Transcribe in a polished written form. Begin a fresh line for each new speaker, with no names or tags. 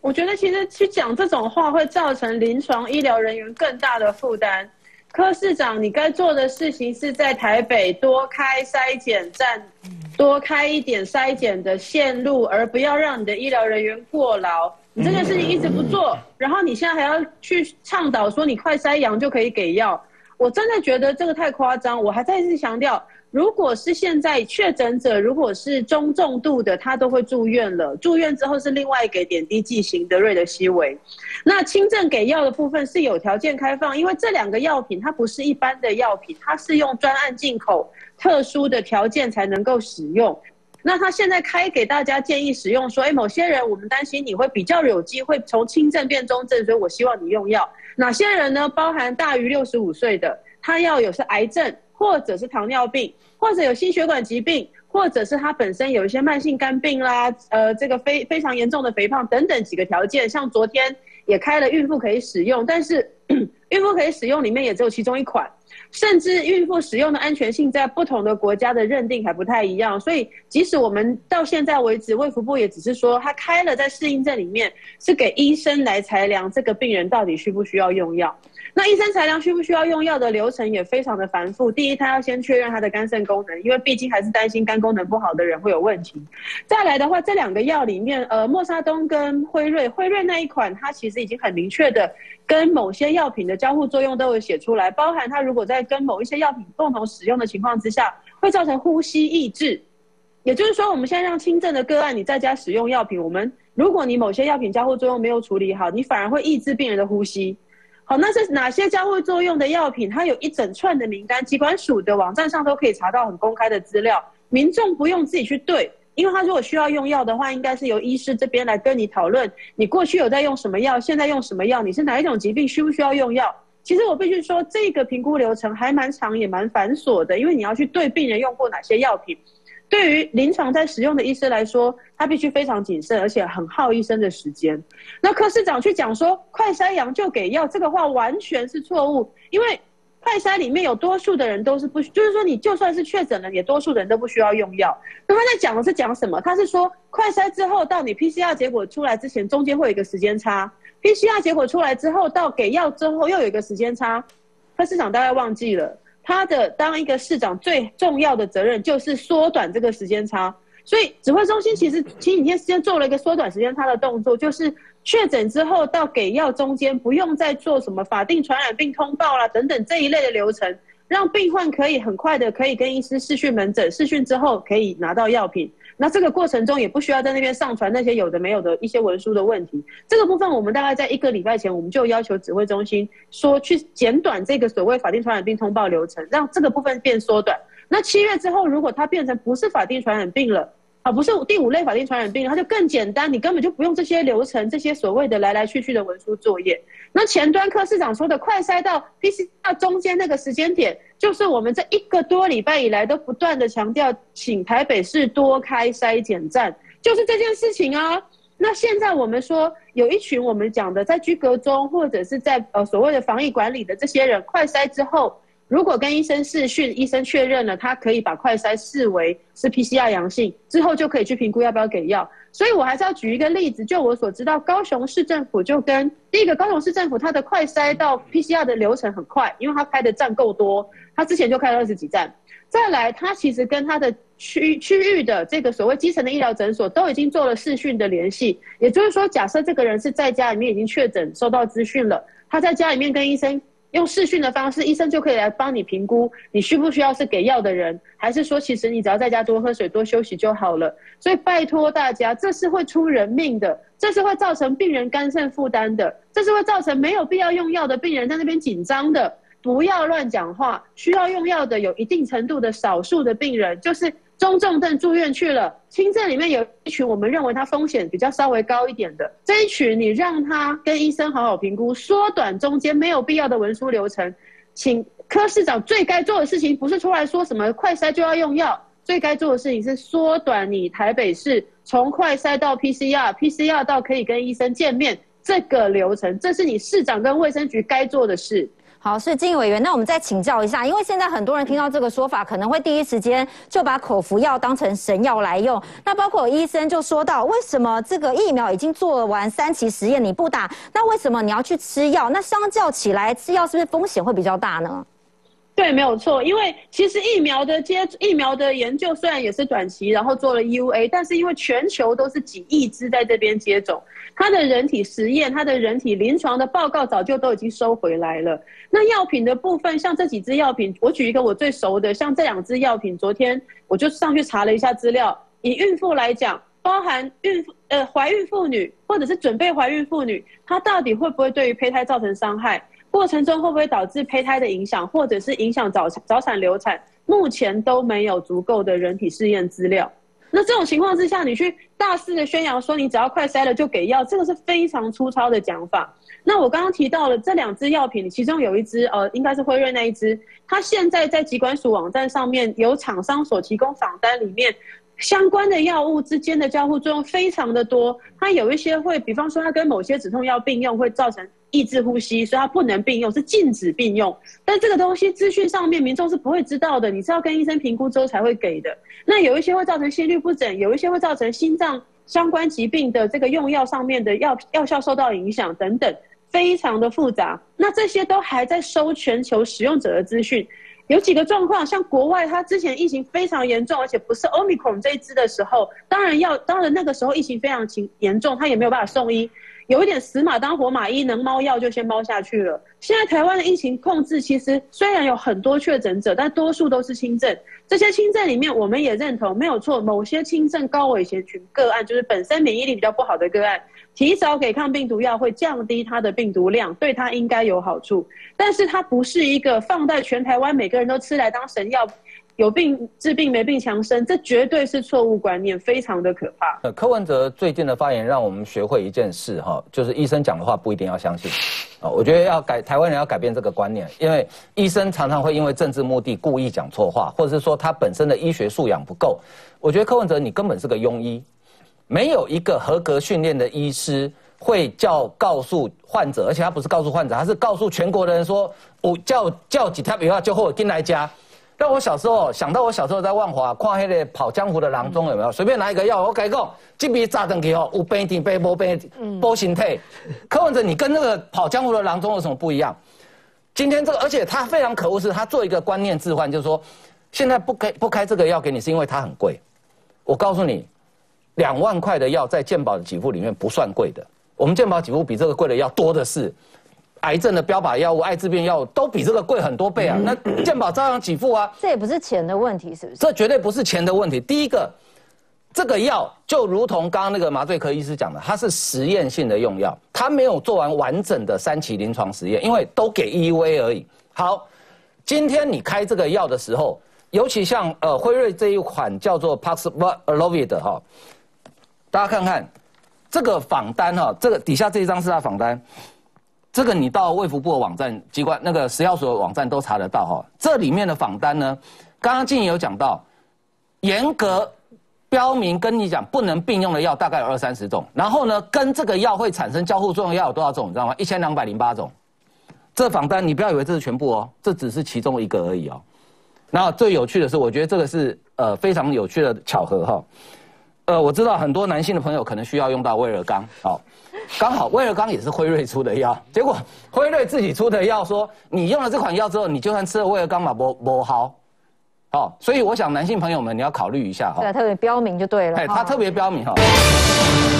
我觉得其实去讲这种话会造成临床医疗人员更大的负担。柯市长，你该做的事情是在台北多开筛检站，多开一点筛检的线路，而不要让你的医疗人员过劳。你这件事情一直不做，然后你现在还要去倡导说你快筛阳就可以给药，我真的觉得这个太夸张。我还再次强调，如果是现在确诊者，如果是中重度的，他都会住院了。住院之后是另外给点滴剂型的瑞德西韦。那轻症给药的部分是有条件开放，因为这两个药品它不是一般的药品，它是用专案进口、特殊的条件才能够使用。那他现在开给大家建议使用说，某些人我们担心你会比较有机会从轻症变中症，所以我希望你用药。哪些人呢？包含大于65岁的，他要有是癌症，或者是糖尿病，或者有心血管疾病，或者是他本身有一些慢性肝病啦，这个非常严重的肥胖等等几个条件。像昨天也开了孕妇可以使用，但是孕妇可以使用里面也只有其中一款，甚至孕妇使用的安全性在不同的国家的认定还不太一样。所以即使我们到现在为止，卫福部也只是说他开了在适应症里面是给医生来裁量这个病人到底需不需要用药。那医生裁量需不需要用药的流程也非常的繁复。第一，他要先确认他的肝肾功能，因为毕竟还是担心肝功能不好的人会有问题。再来的话，这两个药里面，默沙东跟辉瑞那一款，它其实已经很明确的跟某些药品的交互作用都有写出来，包含它如果在跟某一些药品共同使用的情况之下，会造成呼吸抑制。也就是说，我们现在让轻症的个案，你在家使用药品，如果你某些药品交互作用没有处理好，你反而会抑制病人的呼吸。好，那是哪些交互作用的药品？它有一整串的名单，疾管署的网站上都可以查到很公开的资料，民众不用自己去对，因为他如果需要用药的话，应该是由医师这边来跟你讨论，你过去有在用什么药，现在用什么药，你是哪一种疾病，需不需要用药？其实我必须说，这个评估流程还蛮长也蛮繁琐的，因为你要去对病人用过哪些药品。对于临床在使用的医师来说，他必须非常谨慎，而且很耗医生的时间。那柯市长去讲说快筛阳就给药，这个话完全是错误，因为快筛里面有多数的人都是不，就是说你就算是确诊了，也多数人都不需要用药。那他在讲的是讲什么？他是说快筛之后到你 PCR 结果出来之前，中间会有一个时间差 ，PCR 结果出来之后到给药之后又有一个时间差。柯市长大概忘记了。他的当一个市长最重要的责任就是缩短这个时间差，所以指挥中心其实前几天时间做了一个缩短时间差的动作，就是确诊之后到给药中间不用再做什么法定传染病通报啦等等这一类的流程，让病患可以很快的可以跟医师视讯门诊，视讯之后可以拿到药品。那这个过程中也不需要在那边上传那些有的没有的一些文书的问题。这个部分我们大概在1个礼拜前，我们就要求指挥中心说去减短这个所谓法定传染病通报流程，让这个部分变缩短。那7月之后，如果它变成不是法定传染病了，不是第5类法定传染病，它就更简单，你根本就不用这些流程，这些所谓的来来去去的文书作业。那前端柯市长说的快筛到 PCR 中间那个时间点，就是我们这1个多礼拜以来都不断的强调，请台北市多开筛检站，就是这件事情啊。那现在我们说有一群我们讲的在居隔中或者是在所谓的防疫管理的这些人，快筛之后如果跟医生视讯，医生确认了他可以把快筛视为是 PCR 阳性，之后就可以去评估要不要给药。所以我还是要举一个例子，就我所知道，高雄市政府就跟第一个，高雄市政府它的快筛到 PCR 的流程很快，因为它开的站够多，它之前就开了20几站。再来，它其实跟它的区域的这个所谓基层的医疗诊所都已经做了视讯的联系，也就是说，假设这个人是在家里面已经确诊，收到资讯了，他在家里面跟医生用视讯的方式，医生就可以来帮你评估你需不需要是给药的人，还是说其实你只要在家多喝水多休息就好了。所以拜托大家，这是会出人命的，这是会造成病人肝肾负担的，这是会造成没有必要用药的病人在那边紧张的。不要乱讲话，需要用药的有一定程度的少数的病人，就是中重症住院去了，轻症里面有一群我们认为他风险比较稍微高一点的，这一群你让他跟医生好好评估，缩短中间没有必要的文书流程。请柯市长最该做的事情不是出来说什么快筛就要用药，最该做的事情是缩短你台北市从快筛到 PCR 到可以跟医生见面这个流程，这是你市长跟卫生局该做的事。
好，是金委员，那我们再请教一下，因为现在很多人听到这个说法，可能会第一时间就把口服药当成神药来用。那包括医生就说到，为什么这个疫苗已经做完3期实验你不打，那为什么你要去吃药？那相较起来，吃药是不是风险会比较大呢？
对，没有错，因为其实疫苗的研究虽然也是短期，然后做了 EUA， 但是因为全球都是几亿只在这边接种，它的人体实验、它的人体临床的报告早就都已经收回来了。那药品的部分，像这几支药品，我举一个我最熟的，像这2支药品，昨天我就上去查了一下资料，以孕妇来讲，包含怀孕妇女或者是准备怀孕妇女，她到底会不会对于胚胎造成伤害？过程中会不会导致胚胎的影响，或者是影响早产流产？目前都没有足够的人体试验资料。那这种情况之下，你去大肆的宣扬说你只要快筛了就给药，这个是非常粗糙的讲法。那我刚刚提到了这2支药品，其中有一支应该是辉瑞那一支，它现在在疾管署网站上面有厂商所提供访单里面。相关的药物之间的交互作用非常的多，它有一些会，比方说它跟某些止痛药并用会造成抑制呼吸，所以它不能并用，是禁止并用。但这个东西资讯上面民众是不会知道的，你是要跟医生评估之后才会给的。那有一些会造成心律不整，有一些会造成心脏相关疾病的这个用药上面的药效受到影响等等，非常的复杂。那这些都还在收全球使用者的资讯。有几个状况，像国外，它之前疫情非常严重，而且不是 Omicron 这一支的时候，当然那个时候疫情非常严重，它也没有办法送医，有一点死马当活马医，能猫药就先猫下去了。现在台湾的疫情控制，其实虽然有很多确诊者，但多数都是轻症。这些轻症里面，我们也认同没有错，某些轻症高危险群个案，就是本身免疫力比较不好的个案，提早给抗病毒药会降低它的病毒量，对它应该有好处。但是它不是一个放在全台湾每个人都吃来当神药，有病治病没病强身，这绝对是错误观念，非常的可怕。
柯文哲最近的发言让我们学会一件事哈，就是医生讲的话不一定要相信。我觉得台湾人要改变这个观念，因为医生常常会因为政治目的故意讲错话，或者是说他本身的医学素养不够。我觉得柯文哲你根本是个庸医，没有一个合格训练的医师会告诉患者，而且他不是告诉患者，他是告诉全国的人说，我叫几条药就后进来加。让我小时候想到我小时候在万华看那个跑江湖的郎中有没有？随便拿一个药，我跟你讲，这边炸登去哦，有病体病无病无形体。柯文哲，你跟那个跑江湖的郎中有什么不一样？今天这个，而且他非常可恶，是他做一个观念置换，就是说，现在不开这个药给你，是因为它很贵。我告诉你，2万块的药在健保的给付里面不算贵的，我们健保给付比这个贵的药多的是。癌症的标靶药物、艾滋病药物都比这个贵很多倍啊！那健保照样给付啊。
这也不是钱的问题，是不是？
这绝对不是钱的问题。第一个，这个药就如同刚刚那个麻醉科医师讲的，它是实验性的用药，它没有做完完整的3期临床实验，因为都给 EUA 而已。好，今天你开这个药的时候，尤其像辉瑞这一款叫做 Paxlovid 哈，大家看看这个访单哈，这个底下这一张是它访单。这个你到卫福部的网站、机关那个食药所的网站都查得到哈。这里面的访单呢，刚刚静怡有讲到，严格标明跟你讲不能并用的药大概有20-30种，然后呢，跟这个药会产生交互作用药有多少种，你知道吗？1208种。这访单你不要以为这是全部哦，这只是其中一个而已哦。然后最有趣的是，我觉得这个是非常有趣的巧合哈。我知道很多男性的朋友可能需要用到威尔刚，好。刚好威尔刚也是辉瑞出的药，结果辉瑞自己出的药说，你用了这款药之后，你就算吃了威尔刚嘛，不好，哦，所以我想男性朋友们你要考虑一下哈，
对，特别标明就对了，
他特别标明哈。